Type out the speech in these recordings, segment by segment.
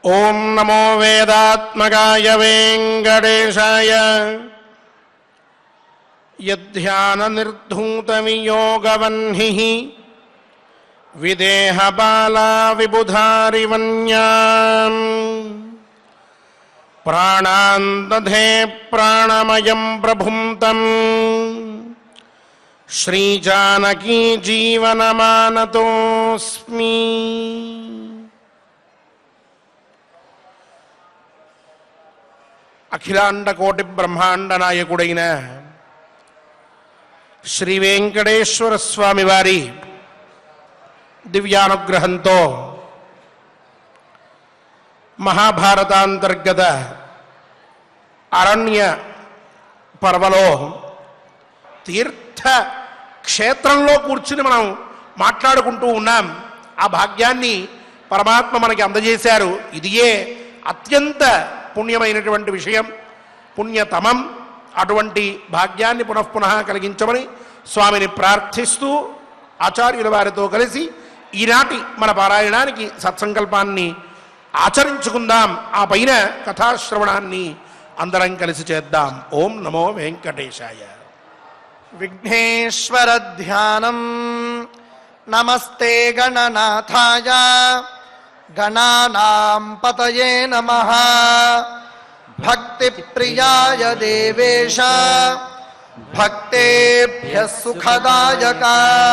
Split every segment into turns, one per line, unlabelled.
ఓం నమో వేదాత్మకాయ వెంకటేశాయ. యధ్యాన నిర్ధూతవియోగవహ్నిః విదేహ బాలా విబుధారివన్యాం ప్రాణాన్ దధే ప్రాణమయం ప్రభుం తం శ్రీజానకీ జీవనమానతోస్మి. అఖిలాండ కోటి బ్రహ్మాండ నాయకుడైన శ్రీ వెంకటేశ్వర స్వామి వారి దివ్యానుగ్రహంతో మహాభారతాంతర్గత అరణ్య పర్వలో తీర్థ క్షేత్రంలో కూర్చుని మనం మాట్లాడుకుంటూ ఉన్నాం. ఆ భాగ్యాన్ని పరమాత్మ మనకి అందజేశారు. ఇదియే అత్యంత పుణ్యమైనటువంటి విషయం, పుణ్యతమం. అటువంటి భాగ్యాన్ని పునఃపునః కలిగించమని స్వామిని ప్రార్థిస్తూ ఆచార్యుల వారితో కలిసి ఈనాటి మన పారాయణానికి సత్సంకల్పాన్ని ఆచరించుకుందాం. ఆ పైన కథాశ్రవణాన్ని అందరం కలిసి చేద్దాం. ఓం నమో వెంకటేశాయ.
విఘ్నేశ్వర ధ్యానం. నమస్తే గణనాథాయ గణానాం పతయే నమః. భక్తి ప్రియాయ దేవేశ భక్తేభ్యః సుఖదాయక.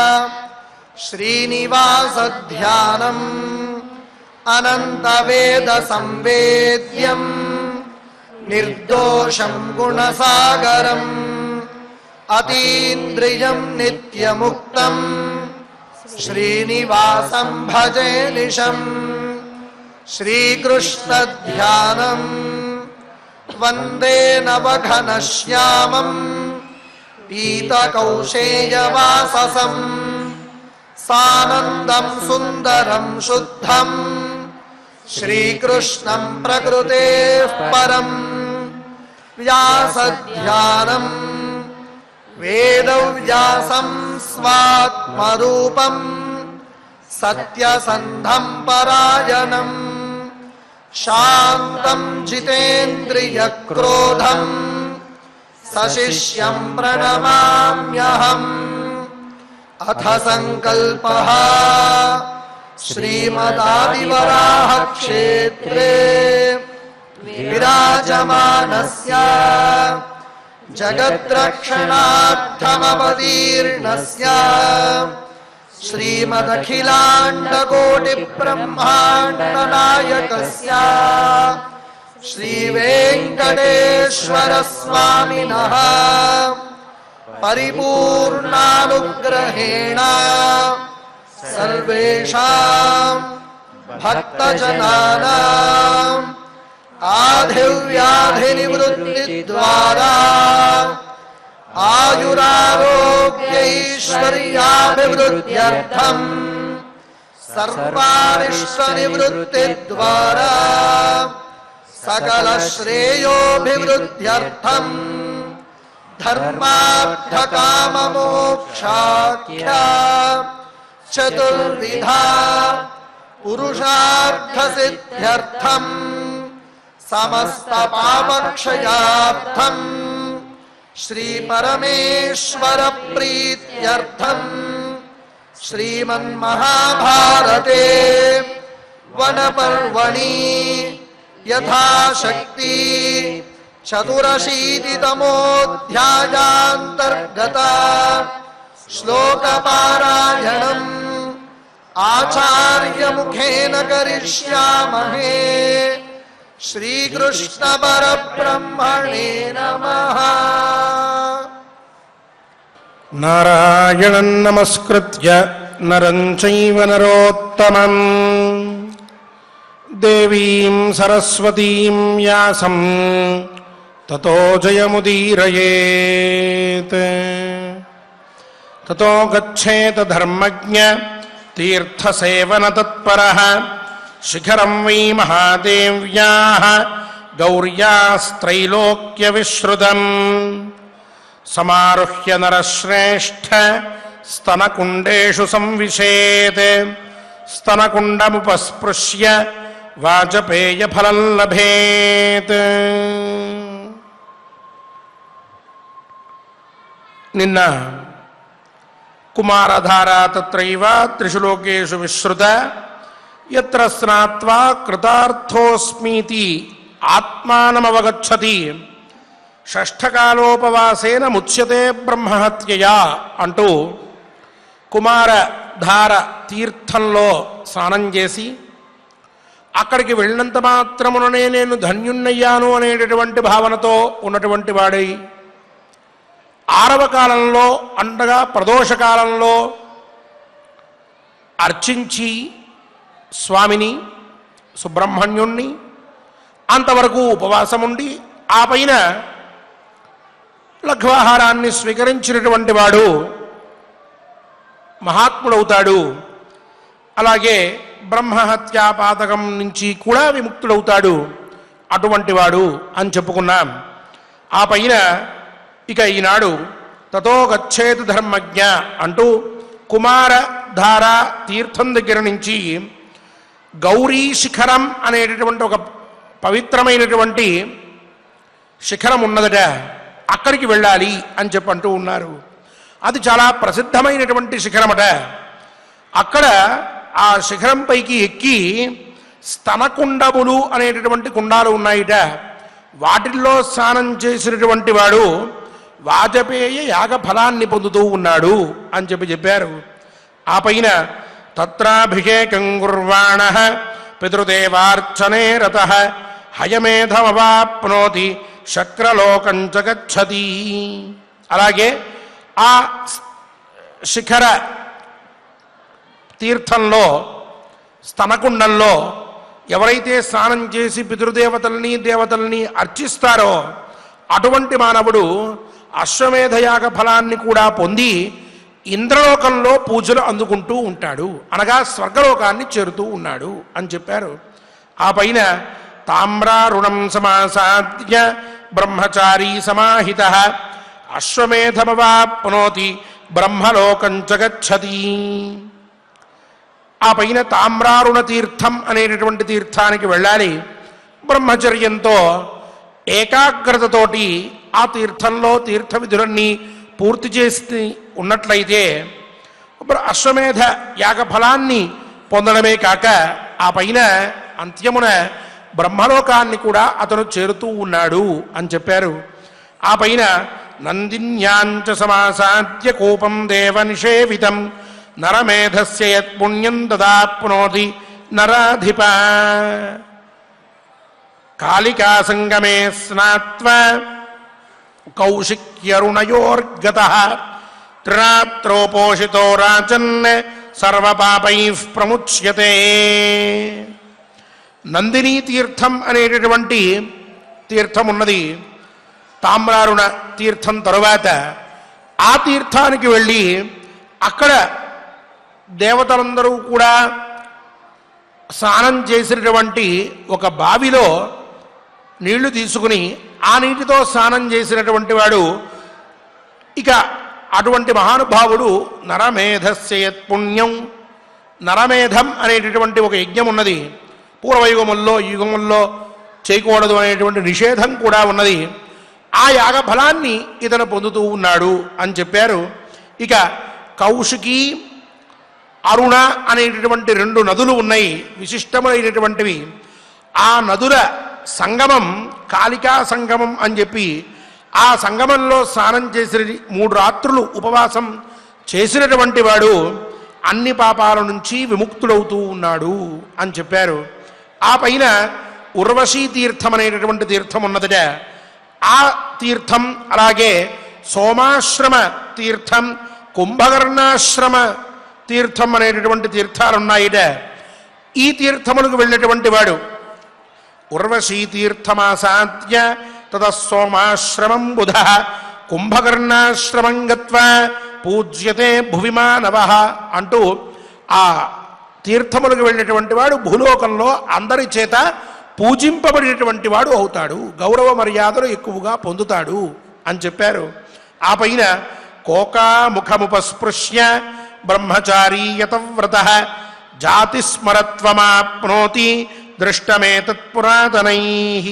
శ్రీనివాస ధ్యానం అనంత వేద సంవేద్యం నిర్దోషం గుణసాగరం అతీంద్రియం నిత్యముక్తం శ్రీనివాసం భజే నిశం. శ్రీకృష్ణ ధ్యానం వందే నవఘనశ్యామం పీతకౌశేయవాససం సానందం సుందరం శుద్ధం శ్రీకృష్ణం ప్రకృతేః పరం. వ్యాసధ్యానం వేదవ్యాసం స్వాత్మరూపం సత్యసంధం పరాయణం శాంతం జితేంద్రియక్రోధం సశిష్యం ప్రణమామ్యహం. అథ సంకల్పః శ్రీమదాదివరాహ క్షేత్రే విరాజమానస్య జగద్రక్షణార్థమవతీర్ణస్య శ్రీమదఖిలాండకోటి బ్రహ్మాండ నాయకస్య శ్రీ వెంకటేశ్వర స్వామినః పరిపూర్ణానుగ్రహేణ సర్వేషాం భక్తజనానాం ఆధివ్యాధినివృత్తి ద్వారా ఆయురారోగ్యైశ్వర్యాభివృద్ధ్యర్థం సర్వారిష్టనివృత్తి ద్వారా సకల శ్రేయోభివృద్ధ్యర్థం ధర్మార్థకామమోక్షాఖ్య చతుర్విధా పురుషార్థసిద్ధ్యర్థం సమస్త పాపక్షయార్థం శ్రీ పరమేశ్వర ప్రీత్యర్థం శ్రీమన్మహాభారతే వనపర్వణి యథాశక్తి చతురశీతితమోధ్యాయాంతర్గత శ్లోకపారాయణం ఆచార్యముఖేన కరిష్యామహే. శ్రీకృష్ణ పరబ్రహ్మణే నమః.
నారాయణం నమస్కృత్య నరం చైవ నరోత్తమం దేవీం సరస్వతీం వ్యాసం తతో జయముదీరయేత్. తతో గచ్ఛేత ధర్మజ్ఞ తీర్థసేవన తత్పరః శిఖరం వై మహాదేవ్యాః గౌర్యాస్త్రైలోక్య విశ్రుతం సమారుహ్య నరశ్రేష్ఠ స్తనకుండేషు సంవిశేత్ స్తనకుండముపస్పృశ్య వాజపేయ ఫలం లభేత్. నిన్న కుమారధార తత్రైవ త్రిషు లోకేషు విశ్రుత యత్ర స్నాత్వా కృతార్థోస్మీతి ఆత్మానమవగచ్చతి షష్ఠకాలోపవాసేన ముచ్యతే బ్రహ్మహత్యయా అంటూ కుమారధార తీర్థంలో స్నానం చేసి అక్కడికి వెళ్ళినంత మాత్రముననే నేను ధన్యున్నయ్యాను అనేటటువంటి భావనతో ఉన్నటువంటి వాడై 6వ కాలంలో అండగా ప్రదోషకాలంలో అర్చించి స్వామిని సుబ్రహ్మణ్యుణ్ణి అంతవరకు ఉపవాసముండి ఆ పైన లఘ్వాహారాన్ని స్వీకరించినటువంటి వాడు మహాత్ముడవుతాడు. అలాగే బ్రహ్మహత్యాపాతకం నుంచి కూడా విముక్తుడవుతాడు అటువంటి వాడు అని చెప్పుకున్నాం. ఆ పైన ఇక ఈనాడు తతో గచ్చేతు ధర్మజ్ఞ అంటూ కుమారధార తీర్థం దగ్గర నుంచి గౌరీ శిఖరం అనేటటువంటి ఒక పవిత్రమైనటువంటి శిఖరం ఉన్నదట, అక్కడికి వెళ్ళాలి అని చెప్పంటూ ఉన్నారు. అది చాలా ప్రసిద్ధమైనటువంటి శిఖరమట. అక్కడ ఆ శిఖరం పైకి ఎక్కి స్తనకుండములు అనేటటువంటి కుండాలు ఉన్నాయిట. వాటిల్లో స్నానం చేసినటువంటి వాడు వాజపేయ యాగ ఫలాన్ని పొందుతూ ఉన్నాడు అని చెప్పారు. ఆ పైన తత్రాభిషేకం కుర్వాణః పితృదేవార్చనే రతః హయమేధమవాప్నోతి శక్రలోకం చ గచ్చతి. అలాగే ఆ శిఖర తీర్థంలో స్తనకుండంలో ఎవరైతే స్నానం చేసి పితృదేవతల్ని దేవతల్ని అర్చిస్తారో అటువంటి మానవుడు అశ్వమేధయాగ ఫలాన్ని కూడా పొంది ఇంద్రలోకంలో పూజలు అందుకుంటూ ఉంటాడు, అనగా స్వర్గలోకాన్ని చేరుతూ ఉన్నాడు అని చెప్పారు. ఆ పైన తామ్రారుణం సమాసాద్య బ్రహ్మచారీ సమాహితః అశ్వమేధమవాప్నోతి బ్రహ్మలోకం చ గచ్చతి. ఆ పైన తామ్రారుణ తీర్థం అనేటటువంటి తీర్థానికి వెళ్ళాలి. బ్రహ్మచర్యంతో ఏకాగ్రతతోటి ఆ తీర్థంలో తీర్థ విధులన్నీ పూర్తి చేసి ఉన్నట్లయితే అశ్వమేధ యాగ ఫలాన్ని పొందడమే కాక ఆ పైన అంత్యమున బ్రహ్మలోకాన్ని కూడా అతను చేరుతూ ఉన్నాడు అని చెప్పారు. ఆ పైన నందిన్యాంచ సమాసాద్య కోపం దేవ నిషేవితం నరమేధస్య యత్పుణ్యం దదాప్నోతి నరాధిప. కాళికా సంగమే స్నాత్వా కౌశిక్యరుణయోర్గతః త్రిరాత్రోపోషితో రాజన్ సర్వపాపైః ప్రముచ్యతే. నందినీ తీర్థం అనేటటువంటి తీర్థం ఉన్నది. తామ్రారుణ తీర్థం తరువాత ఆ తీర్థానికి వెళ్ళి అక్కడ దేవతలందరూ కూడా స్నానం చేసినటువంటి ఒక బావిలో నీళ్లు తీసుకుని ఆ నీటితో స్నానం చేసినటువంటి వాడు ఇక అటువంటి మహానుభావుడు నరమేధస్య యత్పుణ్యం, నరమేధం అనేటటువంటి ఒక యజ్ఞం ఉన్నది. పూర్వయుగముల్లో యుగముల్లో చేయకూడదు అనేటువంటి నిషేధం కూడా ఉన్నది. ఆ యాగ ఫలాన్ని ఇతను పొందుతూ ఉన్నాడు అని చెప్పారు. ఇక కౌశికి అరుణ అనేటటువంటి 2 నదులు ఉన్నాయి, విశిష్టమైనటువంటివి. ఆ నదుల సంగమం కాళికా సంగమం అని చెప్పి ఆ సంగమంలో స్నానం చేసిన 3 రాత్రులు ఉపవాసం చేసినటువంటి వాడు అన్ని పాపాల నుంచి విముక్తుడవుతూ ఉన్నాడు అని చెప్పారు. ఆ పైన ఉర్వశీ తీర్థం అనేటటువంటి తీర్థం ఉన్నదట. ఆ తీర్థం అలాగే సోమాశ్రమ తీర్థం, కుంభకర్ణాశ్రమ తీర్థం అనేటటువంటి తీర్థాలున్నాయిట. ఈ తీర్థములకు వెళ్ళినటువంటి వాడు ఉర్వశీ తీర్థమాసాద్య తతస్సోమాశ్రమం బుధః కుంభకర్ణాశ్రమం గత్వా పూజ్యతే భువి మానవః అంటూ ఆ తీర్థములకు వెళ్ళినటువంటి వాడు భూలోకంలో అందరి చేత పూజింపబడినటువంటి వాడు అవుతాడు, గౌరవ మర్యాదలు ఎక్కువగా పొందుతాడు అని చెప్పారు. ఆ పైన కోకాముఖముపస్పృశ్య బ్రహ్మచారీ యతవ్రతః జాతిస్మరత్వమాప్నోతి దృష్టమేతత్పురాతనైః.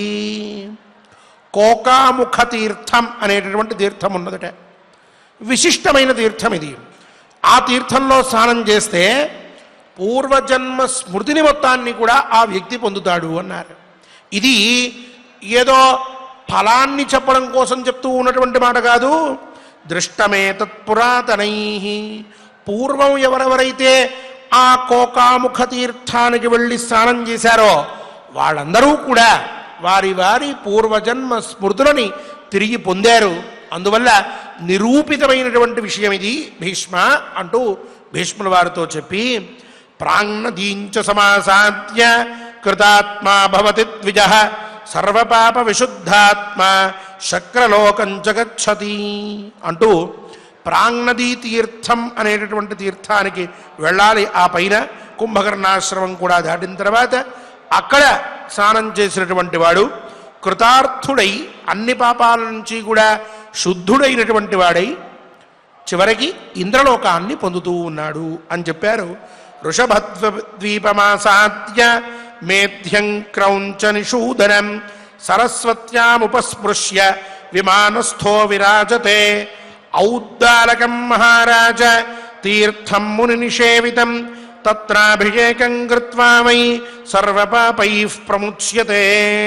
కోకాముఖ తీర్థం అనేటటువంటి తీర్థం ఉన్నదట. విశిష్టమైన తీర్థం ఇది. ఆ తీర్థంలో స్నానం చేస్తే పూర్వజన్మ స్మృతిని మొత్తాన్ని కూడా ఆ వ్యక్తి పొందుతాడు అన్నారు. ఇది ఏదో ఫలాన్ని చెప్పడం కోసం చెప్తూ ఉన్నటువంటి మాట కాదు. దృష్టమేతత్పురాతనైః. పూర్వం ఎవరెవరైతే ఆ కోకాముఖ తీర్థానికి వెళ్ళి స్నానం చేశారో వాళ్ళందరూ కూడా వారి వారి పూర్వజన్మ స్మృతులని తిరిగి పొందారు. అందువల్ల నిరూపితమైనటువంటి విషయం ఇది భీష్మ అంటూ భీష్ముల వారితో చెప్పి, ప్రాంగనదీంచ సమాసాద్య కృతాత్మా భవతి ద్విజః సర్వపాప విశుద్ధాత్మ శక్రలోకంచ గచ్చతి అంటూ ప్రాంగనదీ తీర్థం అనేటటువంటి తీర్థానికి వెళ్ళాలి. ఆ పైన కుంభకర్ణాశ్రమం కూడా దాటిన తర్వాత అక్కడ స్నానం చేసినటువంటి వాడు కృతార్థుడై అన్ని పాపాల నుంచి కూడా శుద్ధుడైనటువంటి వాడై చివరికి ఇంద్రలోకాన్ని పొందుతూ ఉన్నాడు అని చెప్పారు. వృషభద్వీపమాసాద్య మేధ్యం క్రౌంచ నిషూదనం సరస్వత్యాముపస్పృశ్య విమానస్థో విరాజతే ఔద్దాలకం మహారాజ తీర్థం ముని నిషేవితం తత్రాభిషేకం కృత్వా వై సర్వపాపైః ప్రముచ్యతే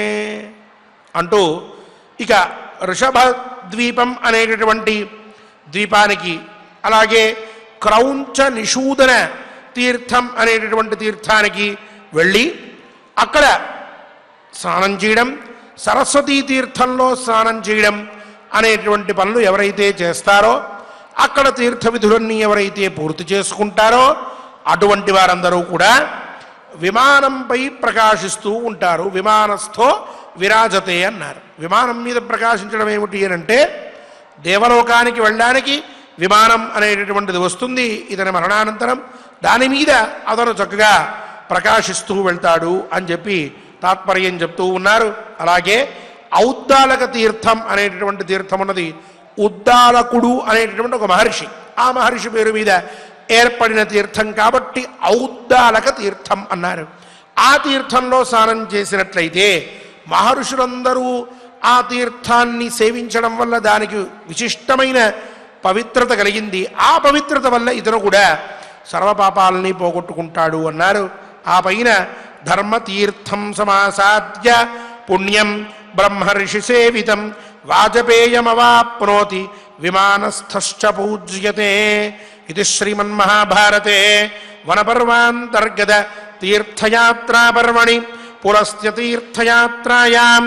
అంటూ ఇక వృషభద్వీపం అనేటటువంటి ద్వీపానికి, అలాగే క్రౌంచ నిషూదన తీర్థం అనేటటువంటి తీర్థానికి వెళ్ళి అక్కడ స్నానం చేయడం, సరస్వతీ తీర్థంలో స్నానం చేయడం అనేటువంటి పనులు ఎవరైతే చేస్తారో, అక్కడ తీర్థ విధులన్నీ ఎవరైతే పూర్తి చేసుకుంటారో అటువంటి వారందరూ కూడా విమానంపై ప్రకాశిస్తూ ఉంటారు. విమానస్థో విరాజతే అన్నారు. విమానం మీద ప్రకాశించడం ఏమిటి అని అంటే, దేవలోకానికి వెళ్ళడానికి విమానం అనేటటువంటిది వస్తుంది ఇతని మరణానంతరం. దాని మీద అతను చక్కగా ప్రకాశిస్తూ వెళ్తాడు అని చెప్పి తాత్పర్యం చెప్తూ ఉన్నారు. అలాగే ఔద్దాలక తీర్థం అనేటటువంటి తీర్థం ఉన్నది. ఉద్దాలకుడు అనేటటువంటి ఒక మహర్షి, ఆ మహర్షి పేరు మీద ఏర్పడిన తీర్థం కాబట్టి ఔద్దాలక తీర్థం అన్నారు. ఆ తీర్థంలో స్నానం చేసినట్లయితే మహర్షులందరూ ఆ తీర్థాన్ని సేవించడం వల్ల దానికి విశిష్టమైన పవిత్రత కలిగింది. ఆ పవిత్రత వల్ల ఇతను కూడా సర్వపాపాలని పోగొట్టుకుంటాడు అన్నారు. ఆ పైన ధర్మతీర్థం సమాసాద్య పుణ్యం బ్రహ్మర్షి సేవితం వాజపేయమవాప్నోతి విమానస్థశ్చ పూజ్యతే. ఇది శ్రీమన్మహాభారతే వనపర్వాంతర్గత తీర్థయాత్రాపర్వణి పులస్త్య తీర్థయాత్రాయాం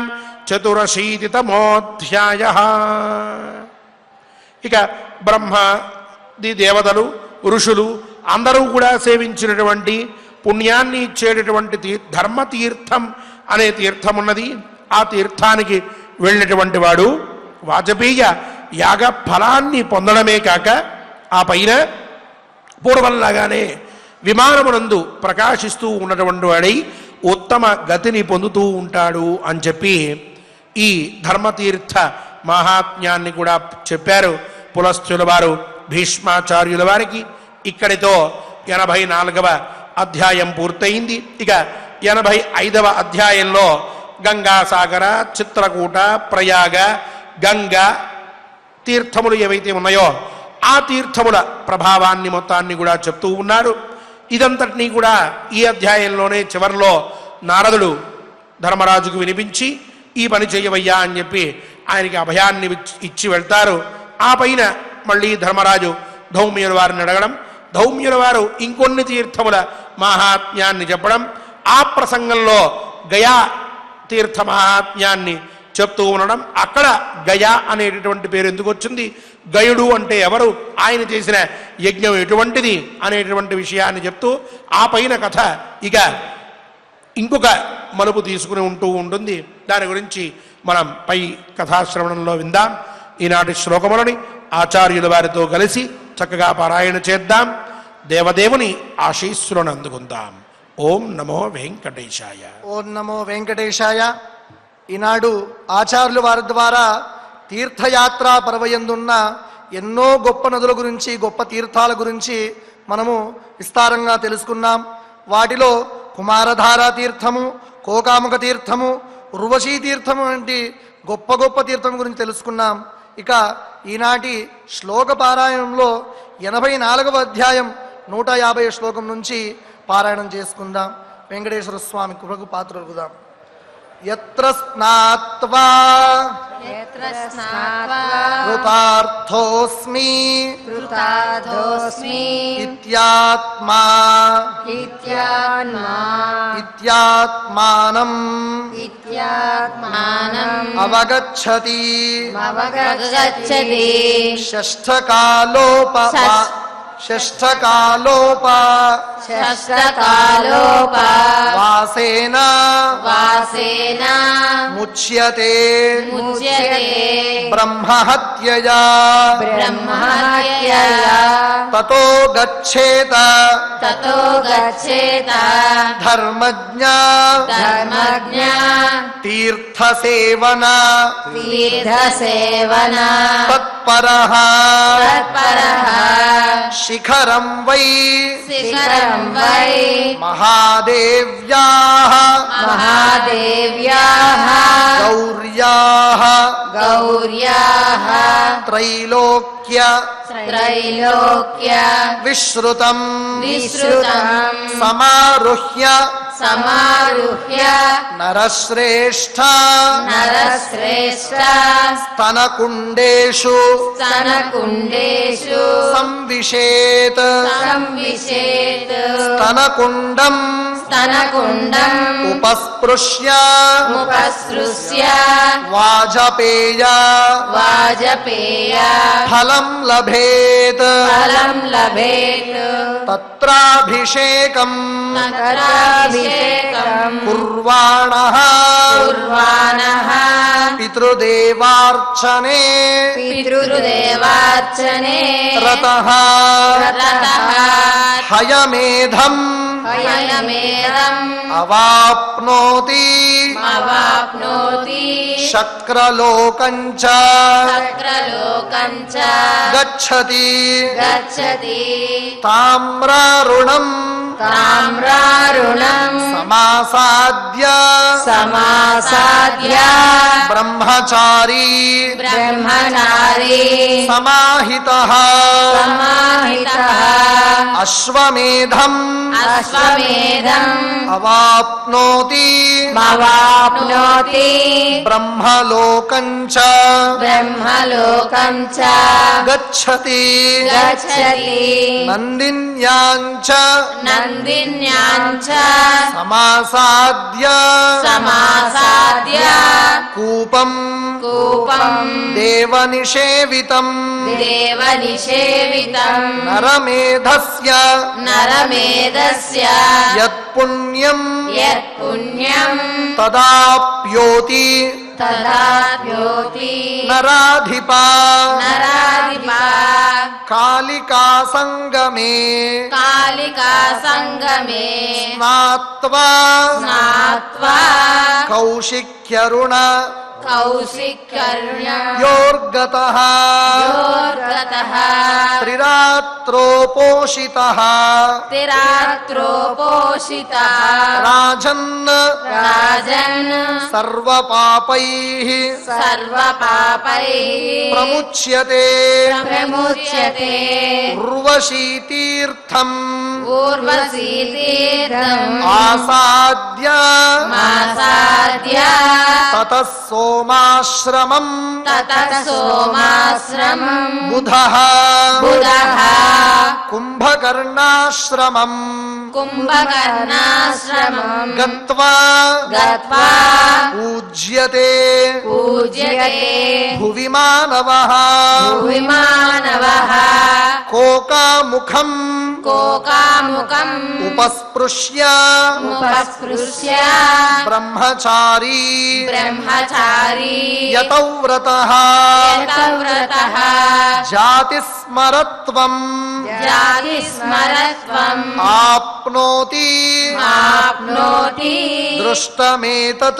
చతురశీతితమోధ్యాయః. ఇక బ్రహ్మాది దేవతలు ఋషులు అందరూ కూడా సేవించినటువంటి పుణ్యాన్ని ఇచ్చేటటువంటి ధర్మతీర్థం అనే తీర్థం ఉన్నది. ఆ తీర్థానికి వెళ్ళినటువంటి వాడు వాజపేయ యాగ ఫలాన్ని పొందడమే కాక ఆ పైన పూర్వంలాగానే విమానమునందు ప్రకాశిస్తూ ఉన్నటువంటి వాడై ఉత్తమ గతిని పొందుతూ ఉంటాడు అని చెప్పి ఈ ధర్మతీర్థ మహాత్మ్యాన్ని కూడా చెప్పారు పులస్త్యుల వారు భీష్మాచార్యుల వారికి. ఇక్కడితో 84వ అధ్యాయం పూర్తయింది. ఇక 85వ అధ్యాయంలో గంగాసాగర, చిత్రకూట, ప్రయాగ, గంగా తీర్థములు ఏవైతే ఉన్నాయో ఆ తీర్థముల ప్రభావాన్ని మొత్తాన్ని కూడా చెప్తూ ఉన్నారు. ఇదంతటినీ కూడా ఈ అధ్యాయంలోనే చివరిలో నారదుడు ధర్మరాజుకు వినిపించి ఈ పని చేయవయ్యా అని చెప్పి ఆయనకి అభయాన్ని ఇచ్చి వెళ్తారు. ఆ పైన మళ్ళీ ధర్మరాజు ధౌమ్యుల వారిని అడగడం, ధౌమ్యుల వారు ఇంకొన్ని తీర్థముల మహాత్మ్యాన్ని చెప్పడం, ఆ ప్రసంగంలో గయా తీర్థ మహాత్మ్యాన్ని చెప్తూ ఉండడం. అక్కడ గయా అనేటటువంటి పేరు ఎందుకు వచ్చింది, గయుడు అంటే ఎవరు, ఆయన చేసిన యజ్ఞం ఎటువంటిది అనేటువంటి విషయాన్ని చెప్తూ ఆ పైన కథ ఇక ఇంకొక మలుపు తీసుకుని ఉంటూ ఉంటుంది. దాని గురించి మనం పై కథాశ్రవణంలో విందాం. ఈనాటి శ్లోకములని ఆచార్యుల వారితో కలిసి చక్కగా పారాయణ చేద్దాం. దేవదేవుని ఆశీస్సులను అందుకుందాం. ఓం నమో వెంకటేశాయ.
ఓం నమో వెంకటేశాయ. ఈనాడు ఆచార్యుల వారి ద్వారా తీర్థయాత్రా పర్వయందున్న ఎన్నో గొప్ప నదుల గురించి, గొప్ప తీర్థాల గురించి మనము విస్తారంగా తెలుసుకున్నాం. వాటిలో కుమారధారా తీర్థము, కోకాముఖ తీర్థము, ఉర్వశీ తీర్థము వంటి గొప్ప గొప్ప తీర్థం గురించి తెలుసుకున్నాం. ఇక ఈనాటి శ్లోక పారాయణంలో 84వ అధ్యాయం 150 శ్లోకం నుంచి పారాయణం చేసుకుందాం. వెంకటేశ్వర స్వామి కృపకు పాత్రలుగుదాం. యత్ర స్నాత్వా కృతార్థోస్మి ఇత్యాత్మానం అవగచ్చతి షష్ఠకాలోప వాసేన ముచ్యతే బ్రహ్మహత్యయా తతో గచ్ఛేత ధర్మజ్ఞ తీర్థసేవన తత్పరః శిఖరం వై మహాదేవ్యాః గౌర్యాః త్రైలోక్య విశ్రుతం సమారుహ్య నరశ్రేష్ఠ స్తనకుండేషు సంవిశేత్ స్తనకుండం ఉపస్పృశ్య వాజపేయ ఫలం లభేత్ తత్రాభిషేకం కుర్వాణః పితృదేవార్చనే రతః హయమేధం అవాప్నోతి శక్రలోకం చ గచ్చతి తామ్రారుణం సమాసాద్య బ్రహ్మచారీ సమాహితః అశ్వమేధం అవాప్నోతి బ్రహ్మలోకం చ గచ్చతి నందిన్యాంచ సమాసాద్య కూపం దేవనిషేవితం నరమేధస్య యత్పుణ్యం తదాప్యోతి నరాధిపా కాళికా సంగమే స్నాత్వా కౌశిక్యరుణ योर्गतः त्रिरात्रोपोषितः राजन् सर्वपापैः प्रमुच्यते उर्वशीतीर्थम् आसाद्य ततः सोमाश्रमम् बुधः कुम्भकर्णाश्रमम् गत्वा पूज्यते भुवि मानवः कोकामुखम् उपस्पृश्य ब्रह्मचारी यतौ व्रतः जातिस्मरत्वम्
त्वम्
आप्नोति दृष्टमेतत्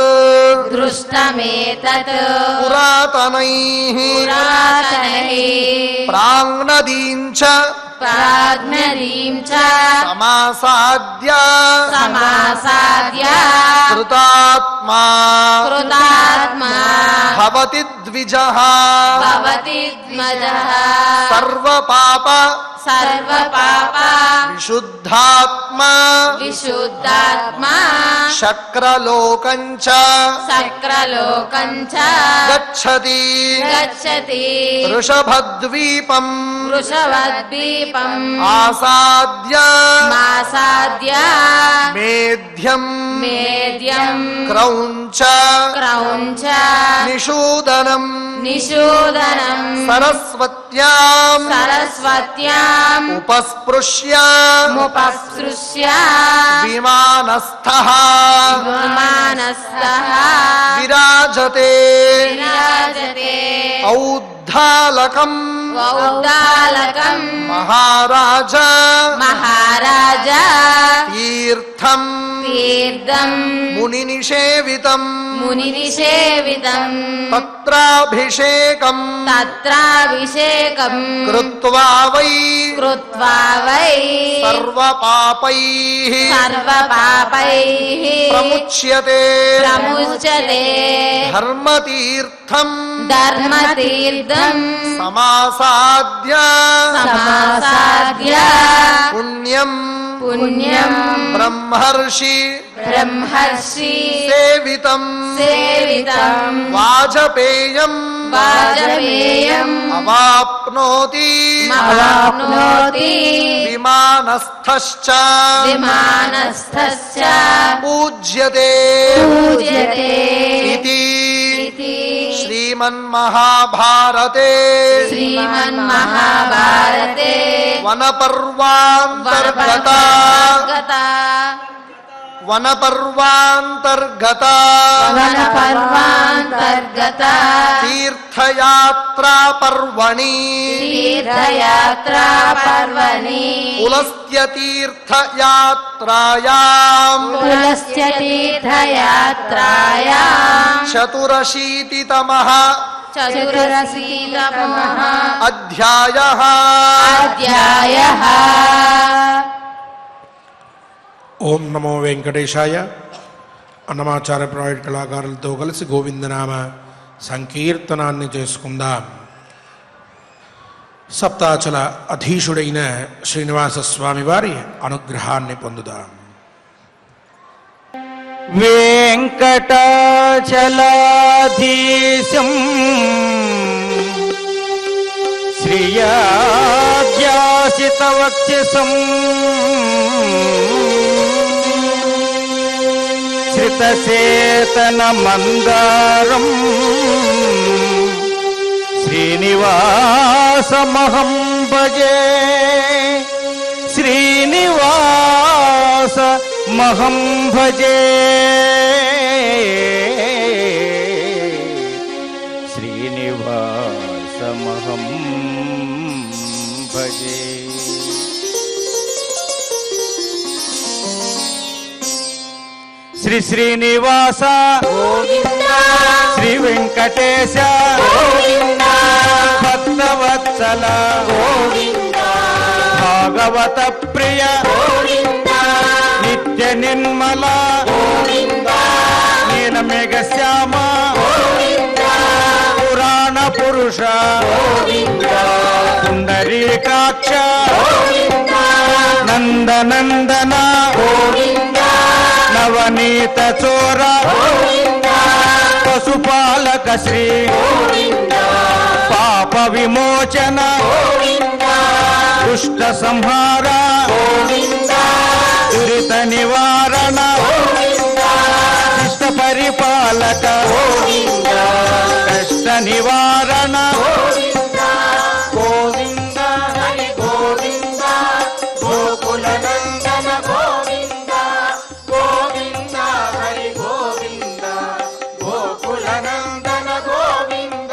पुरातनैः
प्राङ्नदीं च समासाद्य कृतात्मा भवति द्विजः सर्वपाप विशुद्धात्मा शक्रलोकञ्च गच्छति वृषभद्वीपम् आसाद्य मेध्यम् क्रौञ्च निषूदनम् सरस्वत्याम् उपस्पृश्य विमानस्थः विराजते औद्धालकम् महाराज तीर्थम् मुनिनिषेवितम् तत्राभिषेकम् कृत्वा वै सर्वपापैः प्रमुच्यते धर्मतीर्थम् समासाद्य पुण्यम् ब्रह्मर्षि सेवितम् वाजपेयम् अवाप्नोति विमानस्थश्च पूज्यते इति श्रीमन्महाभारते वनपर्वान्तर्गता तीर्थयात्रा पर्वणि पुलस्त्य तीर्थयात्रायाम् चतुरशीतितमः अध्यायः
ఓం నమో వెంకటేశాయ. అన్నమాచార్య ప్రైవేట్ కళాకారులతో కలిసి గోవిందనామ సంకీర్తనాన్ని చేసుకుందాం. సప్తాచల అధీశుడైన శ్రీనివాస స్వామి వారి అనుగ్రహాన్ని పొందుదాం.
వెంకటాచలాధీశం శ్రియాధ్యాసితవక్షసం శ్రితచేతన మందారం శ్రీనివాసమహం భజే శ్రీనివాసమహం భజే శ్రీనివాసమహం భజే. శ్రీ శ్రీనివాస శ్రీ వెంకటేశ భక్తవత్సల భాగవత ప్రియ నిత్య నిర్మల నీలమేఘ శ్యామ పురాణ పురుష పుండరీకాక్ష నందనందన నవనీత చోర పశుపాలక శ్రీ పాప విమోచన దుష్ట సంహార దురిత నివారణ ఇష్ట పరిపాలక కష్ట నివారణ గోవింద హరి గోవింద గోకుల నందన గోవింద గోవింద హరి గోవింద గోకుల నందన గోవింద.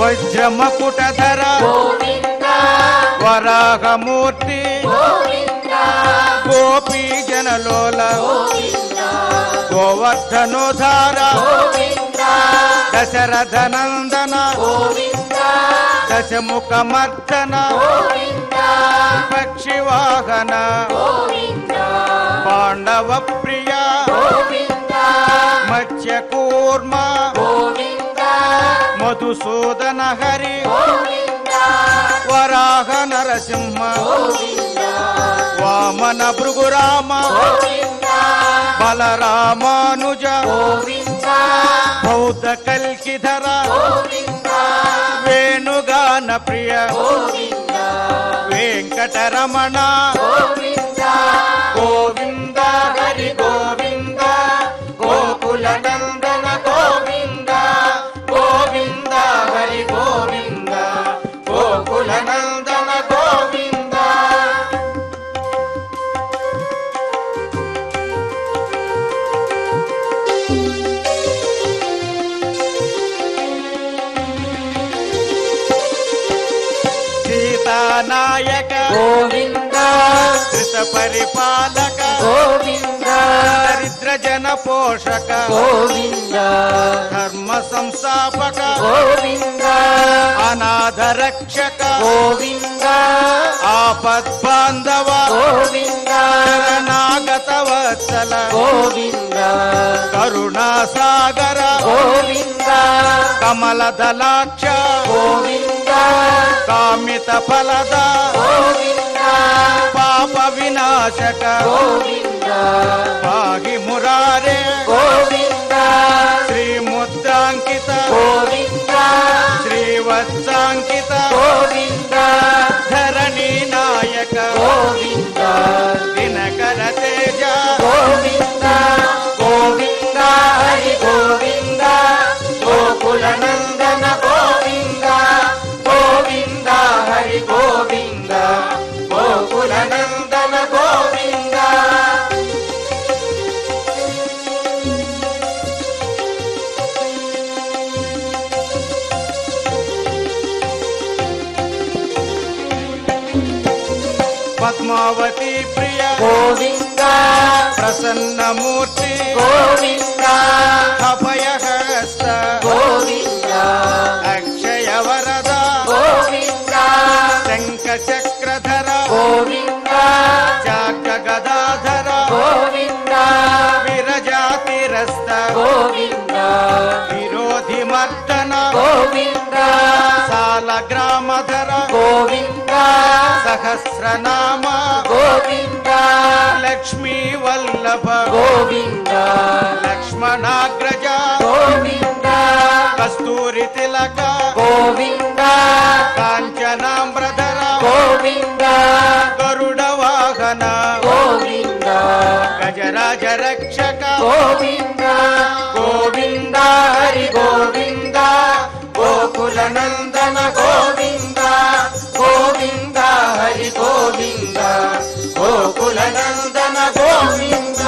వజ్రమకుటధర
గోవింద
వరాహమూర్తి
గోవింద
గోపీ జనలోల
గోవింద
గోవర్ధనోధార
గోవింద
దశరథ నందన
గోవింద
దశముఖమర్దన
గోవింద
పక్షివాహన
గోవింద
పాండవ ప్రియ
గోవింద
మత్స్యకూర్మ
గోవింద
మధుసూదన హరి
గోవింద
వరాహ నరసింహ
గోవింద
వామన భృగురామ
గోవింద
బలరామానుజ
గోవింద
బౌద్ధ కల్కిధర
గోవింద
వేణుగాన ప్రియ
గోవింద
వెంకటరమణ
గోవింద
గోవింద
హరి గోవింద గోకుల నందన గోవింద గోవింద హరి గోవింద గోకుల నందన గోవింద
సీతానాయక
గోవింద
కృత పరిపాలక
గోవింద
దరిద్ర జన పోషక
గోవింద
ధర్మ సంస్థాపక
గోవింద
అనాథ రక్షక
గోవింద
ఆపద్బాంధవ
గోవింద
శరణాగత వత్సల
గోవింద
కరుణాసాగర
గోవింద
కమలదలాక్ష
గోవింద
కామిత ఫలద
గోవింద
పాప వినాశక
గోవింద
పాహి మురారే
గోవింద
శ్రీముద్రాంకిత
గోవింద
శ్రీవత్సాంకిత
గోవింద
ధరణి నాయక
గోవింద
దినకర తేజ
గోవింద గోవింద హరి గోవింద గోకుల నందన గోవింద గోవింద హరి గోవింద గోకుల నందన గోవింద
పద్మావతి ప్రియ
గోవింద
ప్రసన్నమూర్తి
గోవింద
అభయహస్త
గోవింద
అక్షయ వరద
గోవింద
శంఖ చక్రధర
గోవింద
చాక గదాధర
గోవింద
విరజాతిరస్త
గోవింద
విరోధి మర్దన
గోవింద
సాల గ్రామధర
గోవింద
సహస్రనామ
గోవింద
లక్ష్మీ వల్లభ
గోవింద
లక్ష్మణాగ్రజ
గోవింద
కస్తూరి తిలక
గోవింద
కాంచనాంబ్రధర
గోవింద
గరుడ వాహన
గోవింద
గజరాజ రక్షక
గోవింద గోవింద హరి గోవింద గోకుల నందన గోవింద గోవింద హరి గోవింద గోకుల నందన గోవింద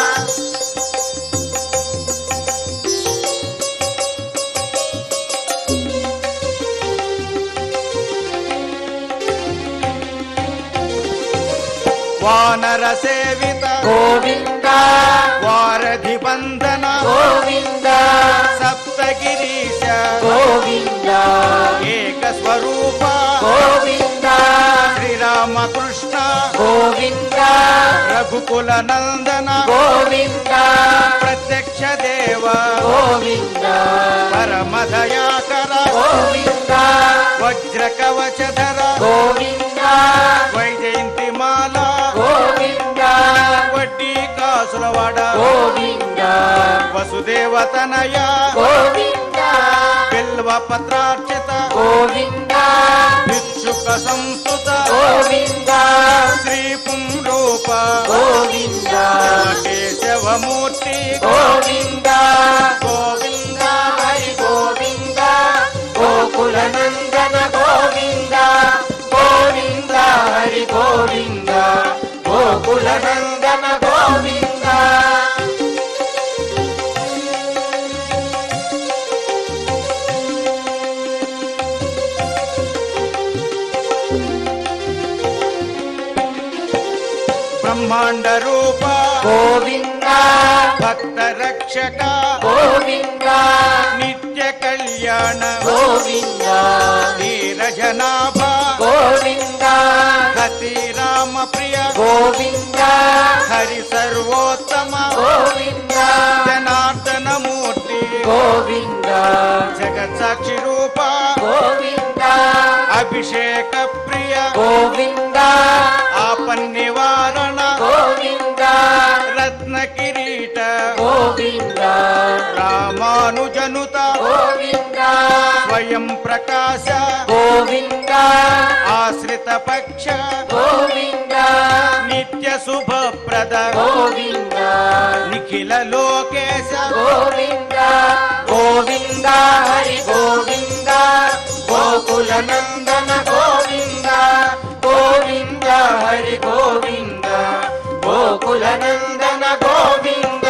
వానర సేవిత
గోవింద
వారధి బంధన
గోవింద
సప్తగిరీశ
గోవింద
ఏక స్వరూప
గోవింద
శ్రీరామకృష్ణ
గోవింద
రఘుకుల నందన
గోవింద
ప్రత్యక్ష దేవ
గోవింద
పరమదయాకర
గోవింద
వజ్ర కవచధర
గోవింద
వైజయంతి మాల
గోవింద
వడ్డీ కాసులవాడ
గోవింద
వసుదేవతనయ
గోవింద
బిల్వ పత్రార్చిత
గోవింద
భిక్షుక సంస్థుత
గోవింద
శ్రీ పుంరూప
గోవింద
కేశవమూర్తి
గోవింద గోవింద హరి గోవింద గోకుల నందన గోవింద గోవింద హరి గోవింద గోకుల నందన గోవింద గోవింద
భక్త రక్షక
గోవింద
నిత్య కళ్యాణ
గోవింద
నీరజనాభ
గోవింద
గతి రామ ప్రియ
గోవింద
హరి సర్వోత్తమ
గోవింద
జనార్దన మూర్తి
గోవింద
జగత్ సాక్షి రూప
గోవింద
అభిషేక ప్రియ
గోవింద
ఆపన్ నివారణ
గోవింద
రత్న కిరీట
గోవింద
రామానుజనుత
గోవింద
స్వయం ప్రకాశ
గోవింద
ఆశ్రిత పక్ష
గోవింద
నిత్య శుభప్రద
గోవింద
నిఖిల లోకేశ
గోవింద గోవింద హరి గోవింద గోకుల నందన గోవింద గోవింద హరి గోవింద గోకుల నందన గోవింద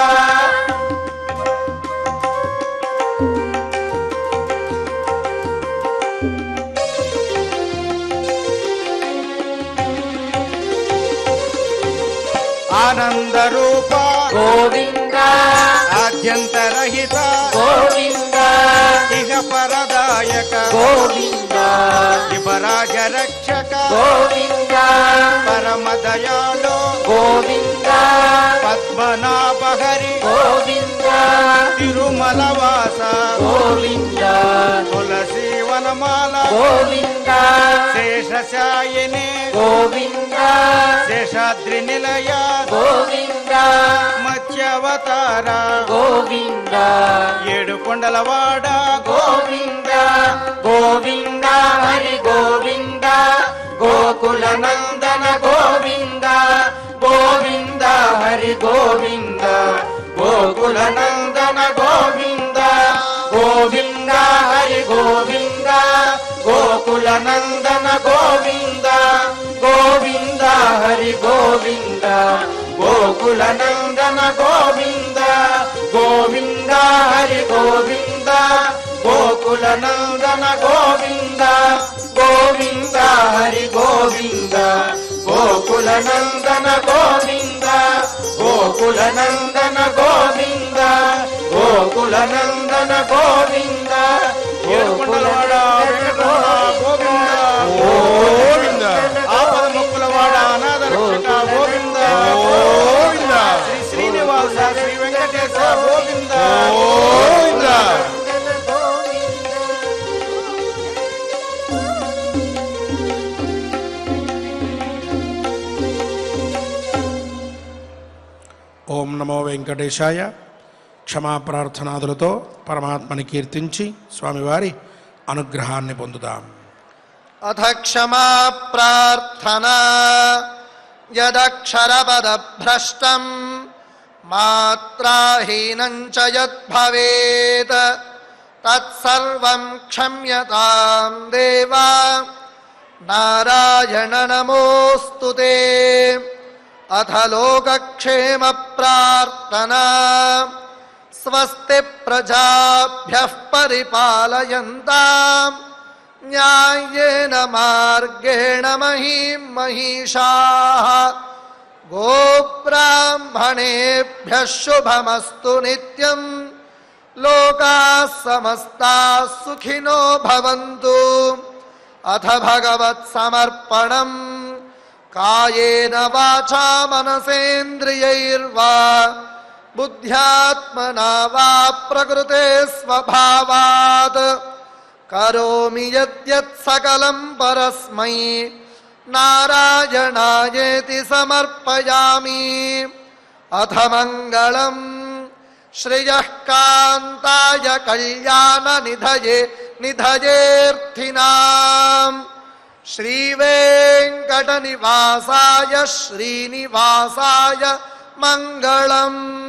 ఆనంద రూప
గోవింద
ఆద్యంతరహిత
గోవింద
ఇహ పరదాయక
గోవింద
శివరాజ రక్షక
గోవింద
పరమ దయాళు
గోవింద
పద్మనాభ హరి
గోవింద
తిరుమల వాస
గోవింద
తులసి వనమాల
గోవింద
శేషశాయనే
గోవింద
శేషాద్రి నిలయ
గోవింద
మత్స్యావతార
గోవింద
ఏడు కొండలవాడ
గోవింద గోవింద హరి గోవింద గోకుల నందన గోవింద గోవింద హరి గోవింద గోకుల నందన గోవింద గోవింద హరి గోవింద గోకుల నందన గోవింద గోవింద హరి గోవింద గోకుల నందన గోవింద గోవింద హరి గోవింద గోకుల నందన గోవింద గోవింద హరి గోవింద గోకుల నందన గోవింద గోకుల నందన గోవింద గోకుల నందన గోవింద
ఏడు కొండలవాడ వెంకటరమణ గోవింద గోవింద ఆపద మొక్కులవాడ అనాథ రక్షక గోవింద గోవింద శ్రీ శ్రీనివాస శ్రీ వెంకటేశ గోవింద గోవింద
ఓం నమో వెంకటేశాయ. క్షమా ప్రార్థనాదులతో పరమాత్మని కీర్తించి స్వామివారి అనుగ్రహాన్ని పొందుదాం.
అథ క్షమా ప్రార్థనా యదక్షరపదభ్రష్టం మాత్రాహీనం చ యద్భవేత్ తత్సర్వం క్షమ్యతాం దేవా నారాయణ నమోస్తుతే. అథ లోకక్షేమ ప్రార్థనా స్వస్తి ప్రజాభ్యః పరిపాలయంతాం న్యాయేన మార్గేణ మహీం మహిషాః గోబ్రాహ్మణేభ్యः శుభమస్తు నిత్యం లోకాः సమస్తాः సుఖినో భవంతు. అథ భగవత్ సమర్పణం కాయేన వాచా మనసేంద్రియైర్వా బుద్ధ్యాత్మనా వా ప్రకృతే స్వభావాత్ కరోమి యద్యత్ సకలం పరస్మై నారాయణాయేతి సమర్పయామి. అథ మంగళం శ్రియః కాంతాయ కళ్యాణ నిధయే నిధయేర్థినాం శ్రీవేంకట నివాసాయ శ్రీనివాసాయ మంగళం.